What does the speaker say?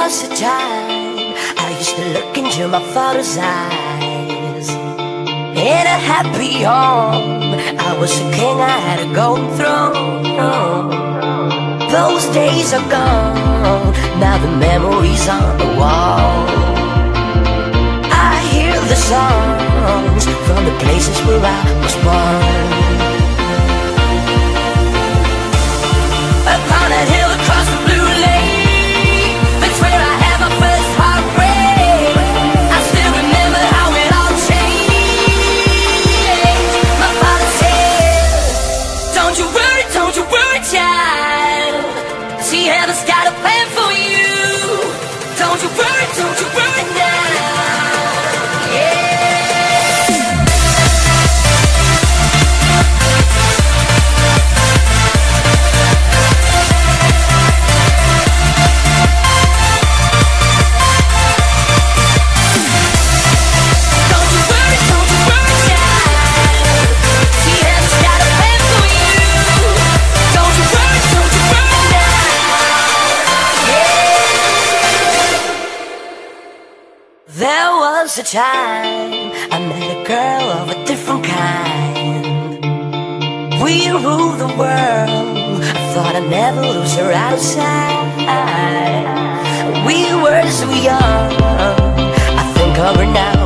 was a time I used to look into my father's eyes. In a happy home, I was a king, I had a golden throne. Those days are gone, now the memories on the wall. I hear the songs from the places where I was born. Upon that hill across the blue lake, that's where I had my first heartbreak. I still remember how it all changed. My father said, don't you worry, child. See, heaven's got a plan for you. Don't you worry now. There was a time I met a girl of a different kind. We ruled the world, I thought I'd never lose her outside. We were so young, I think of her now